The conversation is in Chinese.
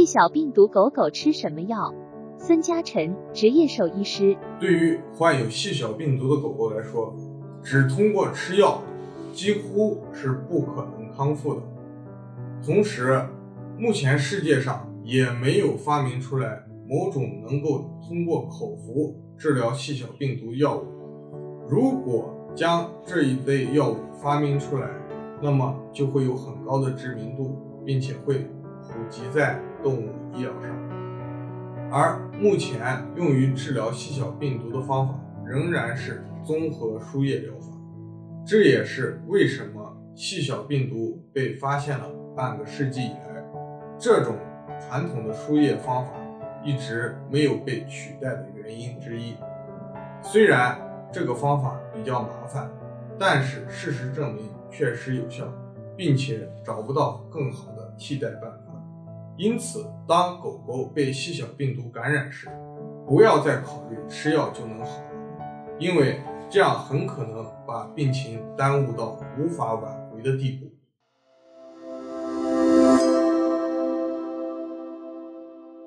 小病毒狗狗吃什么药？孙嘉晨，职业兽医师。 对于患有细小病毒的狗狗来说，只通过吃药几乎是不可能康复的。同时，目前世界上也没有发明出来某种能够通过口服治疗细小病毒药物。如果将这一类药物发明出来，那么就会有很高的知名度，并且会普及在动物医疗上。而目前用于治疗细小病毒的方法仍然是综合输液疗法，这也是为什么细小病毒被发现了半个世纪以来，这种传统的输液方法一直没有被取代的原因之一。虽然这个方法比较麻烦，但是事实证明确实有效，并且找不到更好的替代办法。因此，当狗狗被细小病毒感染时，不要再考虑吃药就能好了，因为这样很可能把病情耽误到无法挽回的地步。